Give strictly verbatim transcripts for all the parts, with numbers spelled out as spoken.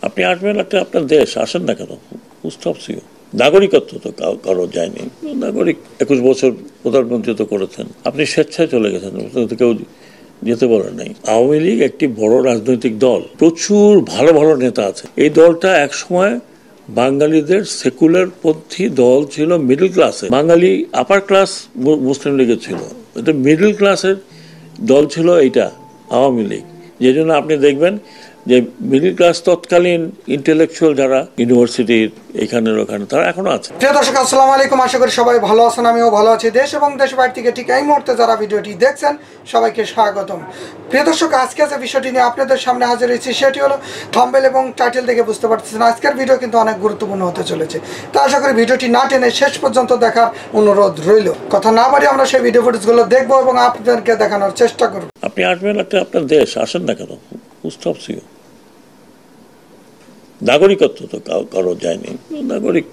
আপনি আসবেন একটা আপনার দেশ, আসেন না কেন? Who stops you? নাগরিকত্ব তো কারো যায়নি। নাগরিক একুশ বছর প্রধানমন্ত্রী তো করেছেন, আপনি স্বেচ্ছায় চলে গেছেন, কেউ যেতে বলেন নাই। আওয়ামী লীগ একটি বড় রাজনৈতিক দল, প্রচুর ভালো ভালো নেতা আছে। এই দলটা একসময় বাঙালিদের সেকুলার পন্থী দল ছিল, মিডল ক্লাসে। বাঙালি আপার ক্লাস মুসলিম লীগের ছিল, এটা মিডল ক্লাসের দল ছিল এইটা আওয়ামী লীগ। যে জন্য আপনি দেখবেন যে মিডল ক্লাস তৎকালীন ইন্টেলেকচুয়াল যারা ইউনিভার্সিটির এখানের ওখানে, তারা এখনো আছে। প্রিয় দর্শক, আসসালামু আলাইকুম। আশা করি সবাই ভালো আছেন, আমিও ভালো আছি। দেশ এবং দেশের বাইরে থেকে ঠিক এই মুহূর্তে যারা ভিডিওটি দেখছেন সবাইকে স্বাগতম। প্রিয় দর্শক, আজকে যে বিষয়টি নিয়ে আপনাদের সামনে হাজির হয়েছি সেটি হলো, থাম্বনেল এবং টাইটেল দেখে বুঝতে পারতেছেন আজকের ভিডিও কিন্তু অনেক গুরুত্বপূর্ণ হতে চলেছে। তো আশা করি ভিডিওটি না টেনে শেষ পর্যন্ত দেখার অনুরোধ রইল। কথা না বাড়িয়ে আমরা সেই ভিডিও ফুটেজগুলো দেখবো এবং আপনাদেরকে দেখানোর চেষ্টা করব। আপনি আসবেন একটা আপনার দেশ, আসেন না কেন? Who stops you? নাগরিকত্ব তো কারো যায়নি। নাগরিক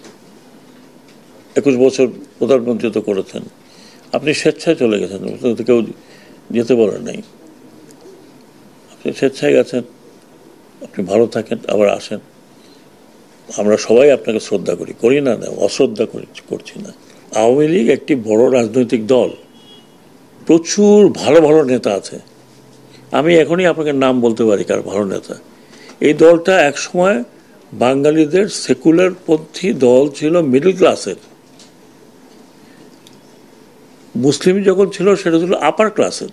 একুশ বছর প্রধানমন্ত্রী তো করেছেন, আপনি স্বেচ্ছায় চলে গেছেন, কেউ যেতে বলেন নাই। আপনি স্বেচ্ছায় গেছেন, আপনি ভালো থাকেন, আবার আসেন। আমরা সবাই আপনাকে শ্রদ্ধা করি, করি না না অশ্রদ্ধা করি করছি না। আওয়ামী লীগ একটি বড় রাজনৈতিক দল, প্রচুর ভালো ভালো নেতা আছে। আমি এখনই আপনাকে নাম বলতে পারি কার ভালো নেতা। এই দলটা একসময় বাঙালিদের সেকুলার পন্থী দল ছিল, মিডল ক্লাসের। মুসলিম যখন ছিল সেটা ছিল আপার ক্লাসের।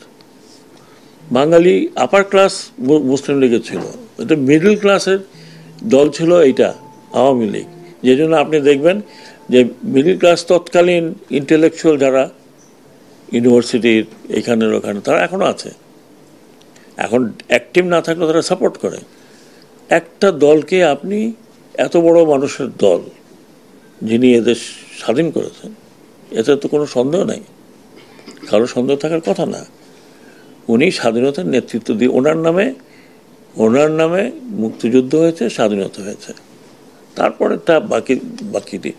বাঙালি আপার ক্লাস মুসলিম লীগের ছিল, এটা মিডল ক্লাসের দল ছিল এইটা আওয়ামী লীগ। যে জন্য আপনি দেখবেন যে মিডল ক্লাস তৎকালীন ইন্টেলেকচুয়াল যারা ইউনিভার্সিটির এখানের ওখানে, তারা এখনো আছে। এখন অ্যাক্টিভ না থাকলে তারা সাপোর্ট করে। একটা দলকে আপনি, এত বড় মানুষের দল যিনি এদের স্বাধীন করেছেন, এতে তো কোনো সন্দেহ নাই, কারো সন্দেহ থাকার কথা না। উনি স্বাধীনতার নেতৃত্ব দিয়ে, ওনার নামে ওনার নামে মুক্তিযুদ্ধ হয়েছে, স্বাধীনতা হয়েছে। তারপরে তা বাকি বাকিটি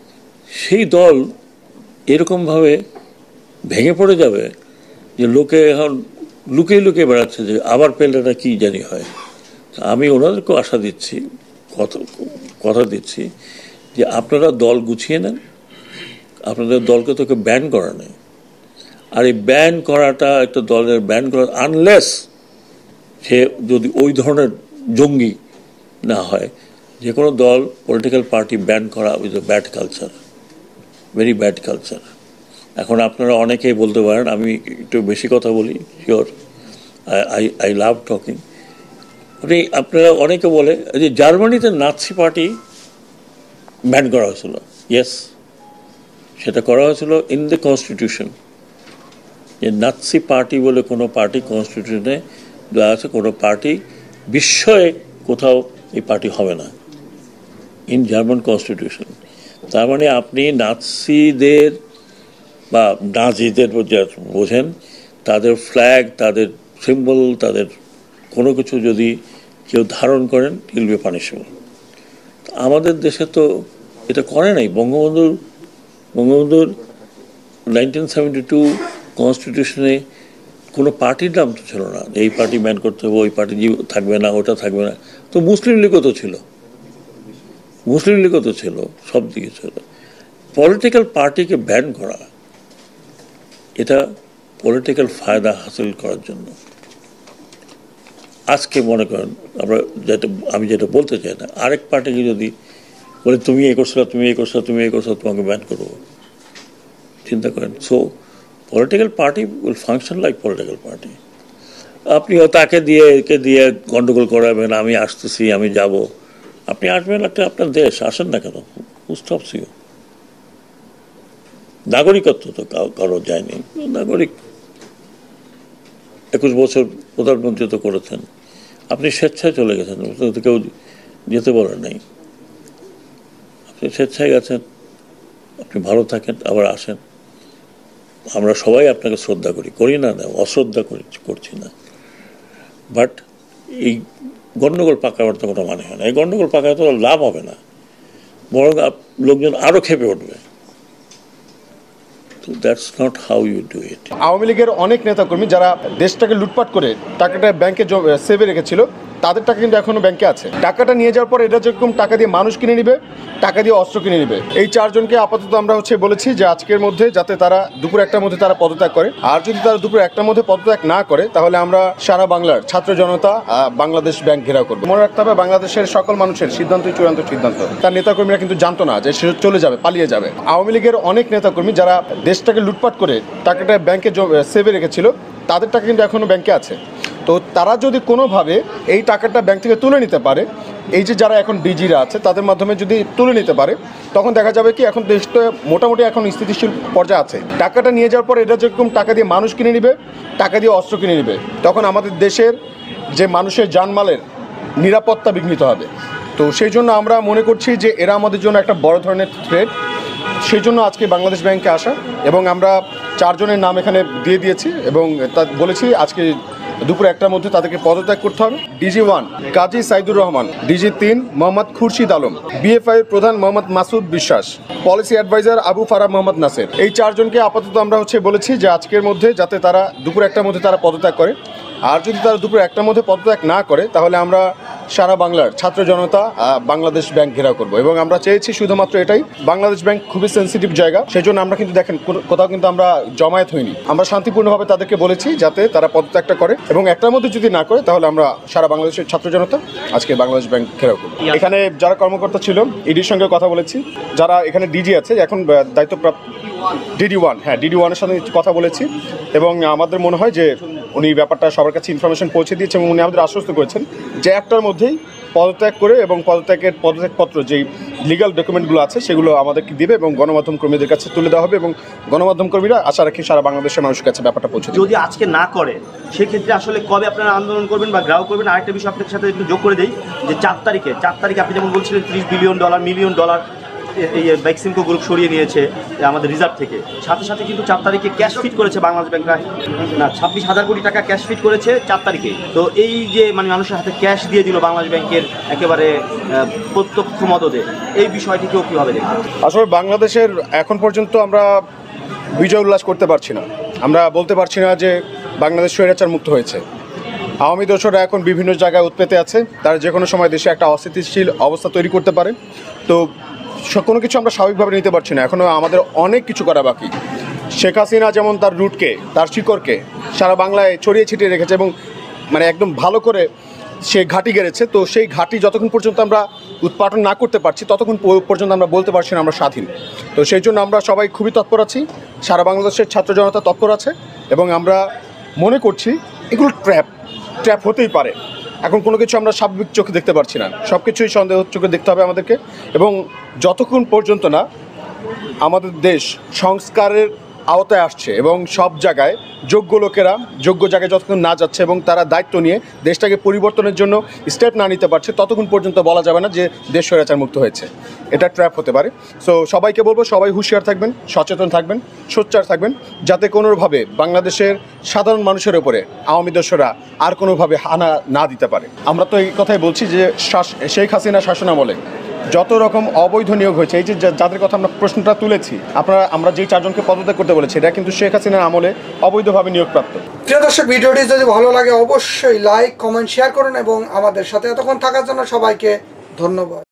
সেই দল এরকমভাবে ভেঙে পড়ে যাবে যে লোকে এখন লুকিয়ে লুকিয়ে বেড়াচ্ছে যে আবার পেলেটা কি জানি হয়। আমি ওনাদেরকেও আশা দিচ্ছি, কথা কথা দিচ্ছি যে আপনারা দল গুছিয়ে নেন। আপনাদের দলকে তোকে ব্যান করা নেই। আর এই ব্যান করাটা, একটা দলের ব্যান করা, আনলেস সে যদি ওই ধরনের জঙ্গি না হয়, যে কোনো দল, পলিটিক্যাল পার্টি ব্যান করা with a bad culture, very bad culture. এখন আপনারা অনেকেই বলতে পারেন আমি একটু বেশি কথা বলি, sure, I I love talking. আপনি আপনারা অনেকে বলে যে জার্মানিতে নাৎসি পার্টি ব্যান করা হয়েছিল। ইয়েস, সেটা করা হয়েছিল ইন দ্য কনস্টিটিউশন। যে নাৎসি পার্টি বলে কোনো পার্টি কনস্টিটিউশনে দেওয়া আছে, কোনো পার্টি বিশ্বয়ে কোথাও এই পার্টি হবে না, ইন জার্মান কনস্টিটিউশন। তার মানে আপনি নাৎসিদের বা নাজিদের বোঝেন, তাদের ফ্ল্যাগ, তাদের সিম্বল, তাদের কোনো কিছু যদি কেউ ধারণ করেন, ইল বি পানিশেবল। আমাদের দেশে তো এটা করে নাই। বঙ্গবন্ধুর বঙ্গবন্ধুর নাইনটিন সেভেন্টি টু কনস্টিটিউশনে কোনো পার্টির নাম তো ছিল না, এই পার্টি ব্যান করতে হবে, ওই পার্টি থাকবে না, ওটা থাকবে না। তো মুসলিম লীগও তো ছিল, মুসলিম লীগও তো ছিল, সব দিকে ছিল। পলিটিক্যাল পার্টিকে ব্যান করা, এটা পলিটিক্যাল ফায়দা হাসিল করার জন্য। আজকে মনে করেন আমরা যেটা, আমি যেটা বলতে চাই না, আরেক পার্টিকে যদি বলে তুমি এই করছো, তুমি এই করছো, তুমি এই করছো, তোমাকে ব্যান করবো, চিন্তা করেন। So political party will function like political party. আপনিও তাকে দিয়ে একে দিয়ে গন্ডগোল করাবেন, আমি আসতেছি, আমি যাব। আপনি আসবেন একটা আপনার দেশ, আসেন না কেন? Who stops you? নাগরিকত্ব তো কারো যায়নি। নাগরিক একুশ বছর প্রধানমন্ত্রী তো করেছেন, আপনি স্বেচ্ছায় চলে গেছেন, কেউ যেতে বলেন নাই। আপনি স্বেচ্ছায় গেছেন, আপনি ভালো থাকেন, আবার আসেন। আমরা সবাই আপনাকে শ্রদ্ধা করি, করি না না অশ্রদ্ধা করি করছি না। বাট এই গণ্ডগোল পাকাবার তো কোনো মানে হয় না। এই গণ্ডগোল পাকায় তো লাভ হবে না, বরং লোকজন আরও খেপে উঠবে। That's not how you do it. Awami লীগের অনেক নেতাকর্মী যারা দেশটাকে লুটপাট করে টাকাটা ব্যাংকে সেভে রেখেছিল, তাদের টাকা কিন্তু এখনো ব্যাংকে আছে। টাকাটা নিয়ে যাওয়ার পর এটা যেরকম টাকা দিয়ে মানুষ কিনে নিবে, টাকা দিয়ে অস্ত্র কিনে নিবে। এই চারজনকে আপাতত আমরা হচ্ছে বলেছি যে আজকের মধ্যে যাতে তারা দুপুর একটার মধ্যে তারা পদত্যাগ করে। আর যদি তারা দুপুর একটার মধ্যে পদত্যাগ না করে তাহলে আমরা সারা বাংলার ছাত্র জনতা বাংলাদেশ ব্যাংক ঘেরাও করবো। মনে রাখতে হবে বাংলাদেশের সকল মানুষের সিদ্ধান্তই চূড়ান্ত সিদ্ধান্ত। তার নেতাকর্মীরা কিন্তু জানতো না যে সে চলে যাবে, পালিয়ে যাবে। আওয়ামী লীগের অনেক নেতাকর্মী যারা দেশটাকে লুটপাট করে টাকাটা ব্যাংকে সেভে রেখেছিল, তাদের টাকা কিন্তু এখনো ব্যাংকে আছে। তো তারা যদি কোনোভাবে এই টাকাটা ব্যাংক থেকে তুলে নিতে পারে, এই যে যারা এখন ডিজিরা আছে তাদের মাধ্যমে যদি তুলে নিতে পারে, তখন দেখা যাবে কি এখন দেশটা মোটামুটি এখন স্থিতিশীল পর্যায়ে আছে। টাকাটা নিয়ে যাওয়ার পর এটা যেরকম টাকা দিয়ে মানুষ কিনে নিবে, টাকা দিয়ে অস্ত্র কিনে নিবে, তখন আমাদের দেশের যে মানুষের জানমালের নিরাপত্তা বিঘ্নিত হবে। তো সেই জন্য আমরা মনে করছি যে এরা আমাদের জন্য একটা বড় ধরনের থ্রেট। সেই জন্য আজকে বাংলাদেশ ব্যাংকে আসা, এবং আমরা চারজনের নাম এখানে দিয়ে দিয়েছি এবং তা বলেছি আজকে দুপুর একটার মধ্যে তাদেরকে পদত্যাগ করতে হবে। DG one Kazi Saidur Rahman, DG তিন মোহাম্মদ খুরশিদ আলম, বিএফআই প্রধান মোহাম্মদ মাসুদ বিশ্বাস, পলিসি অ্যাডভাইজার আবু ফারাহ মোহাম্মদ নাসের। এই চারজনকে আপাতত আমরা হচ্ছে বলেছি যে আজকের মধ্যে যাতে তারা দুপুর একটার মধ্যে তারা পদত্যাগ করে। আর যদি তারা দুপুর একটার মধ্যে পদত্যাগ না করে তাহলে আমরা সারা বাংলার ছাত্র জনতা বাংলাদেশ ব্যাংক ঘেরাও করবো। এবং আমরা চেয়েছি শুধুমাত্র এটাই, বাংলাদেশ ব্যাংক খুবই সেন্সিটিভ জায়গা, সেই জন্য আমরা কিন্তু দেখেন কোথাও কিন্তু আমরা জমায়েত হইনি। আমরা শান্তিপূর্ণভাবে তাদেরকে বলেছি যাতে তারা পদত্যাগটা করে, এবং একটার মধ্যে যদি না করে তাহলে আমরা সারা বাংলাদেশের ছাত্র জনতা আজকে বাংলাদেশ ব্যাংক ঘেরাও করবো। এখানে যারা কর্মকর্তা ছিল ইডির সঙ্গে কথা বলেছি, যারা এখানে ডিজি আছে এখন দায়িত্বপ্রাপ্ত ডিডি ওয়ান, হ্যাঁ ডিডি ওয়ানের সাথে কথা বলেছি, এবং আমাদের মনে হয় যে উনি ব্যাপারটা সবার কাছে ইনফরমেশন পৌঁছে দিয়েছেন এবং উনি আমাদের আশ্বস্ত করেছেন যে একটার মধ্যেই পদত্যাগ করে এবং পদত্যাগের পদত্যাগপত্র যেই লিগাল ডকুমেন্টগুলো আছে সেগুলো আমাদেরকে দিবে এবং গণমাধ্যম কর্মীদের কাছে তুলে দেওয়া হবে, এবং গণমাধ্যম কর্মীরা আশা রাখি সারা বাংলাদেশের মানুষের কাছে ব্যাপারটা পৌঁছে দেবে। যদি আজকে না করে সেক্ষেত্রে আসলে কবে আপনারা আন্দোলন করবেন বা গ্রাহক করবেন? আরেকটা বিষয় আপনার সাথে একটু যোগ করে দিই যে চার তারিখে চার তারিখে আপনি যেমন বলছিলেন ত্রিশ বিলিয়ন ডলার মিলিয়ন ডলার এই বেক্সিমকো গ্রুপ সরিয়ে নিয়েছে আমাদের রিজার্ভ থেকে, সাথে সাথে কিন্তু চার তারিখে ক্যাশ ফিট করেছে বাংলাদেশ ব্যাংক, না ছাব্বিশ হাজার কোটি টাকা ক্যাশ ফিট করেছে চার তারিখে। তো এই যে মানে মানুষের হাতে ক্যাশ দিয়ে দিল বাংলাদেশ ব্যাংকের একেবারে প্রত্যক্ষ মদদে, এই বিষয়টিকেও কীভাবে দেখবেন? আসলে বাংলাদেশের এখন পর্যন্ত আমরা বিজয় উল্লাস করতে পারছি না, আমরা বলতে পারছি না যে বাংলাদেশ স্বৈরাচার মুক্ত হয়েছে। আওয়ামী দোসররা এখন বিভিন্ন জায়গায় উৎপেতে আছে, তারা যে কোনো সময় দেশে একটা অস্থিতিশীল অবস্থা তৈরি করতে পারে। তো কোনো কিছু আমরা স্বাভাবিকভাবে নিতে পারছি না, এখনও আমাদের অনেক কিছু করা বাকি। শেখ হাসিনা যেমন তার রুটকে, তার শিকড়কে সারা বাংলায় ছড়িয়ে ছিটিয়ে রেখেছে এবং মানে একদম ভালো করে সে ঘাঁটি গেড়েছে। তো সেই ঘাঁটি যতক্ষণ পর্যন্ত আমরা উৎপাদন না করতে পারছি ততক্ষণ পর্যন্ত আমরা বলতে পারছি না আমরা স্বাধীন। তো সেই জন্য আমরা সবাই খুবই তৎপর আছি, সারা বাংলাদেশের ছাত্র জনতা তৎপর আছে, এবং আমরা মনে করছি এগুলো ট্র্যাপ ট্র্যাপ হতেই পারে। এখন কোনো কিছু আমরা স্বাভাবিক চোখে দেখতে পারছি না, সব কিছুই সন্দেহ চোখে দেখতে হবে আমাদেরকে। এবং যতক্ষণ পর্যন্ত না আমাদের দেশ সংস্কারের আওতায় আসছে এবং সব জায়গায় যোগ্য লোকেরা যোগ্য জায়গায় যতক্ষণ না যাচ্ছে এবং তারা দায়িত্ব নিয়ে দেশটাকে পরিবর্তনের জন্য স্টেপ না নিতে পারছে, ততক্ষণ পর্যন্ত বলা যাবে না যে দেশ স্বৈরাচার মুক্ত হয়েছে। এটা ট্র্যাপ হতে পারে। সো সবাইকে বলবো সবাই হুঁশিয়ার থাকবেন, সচেতন থাকবেন, সোচ্চার থাকবেন, যাতে কোনোভাবে বাংলাদেশের সাধারণ মানুষের উপরে আওয়ামী দোসররা আর কোনোভাবে হানা না দিতে পারে। আমরা তো এই কথাই বলছি যে শেখ হাসিনা শাসনামলে যত রকম অবৈধ নিয়োগ হয়েছে, এই যে যাদের কথা আমরা প্রশ্নটা তুলেছি, আপনারা আমরা যেই চারজনকে পদত্যাগ করতে বলেছি এটা কিন্তু শেখ হাসিনার আমলে অবৈধভাবে নিয়োগপ্রাপ্ত। প্রিয় দর্শক, ভিডিওটি যদি ভালো লাগে অবশ্যই লাইক কমেন্ট শেয়ার করুন এবং আমাদের সাথে এতক্ষণ থাকার জন্য সবাইকে ধন্যবাদ।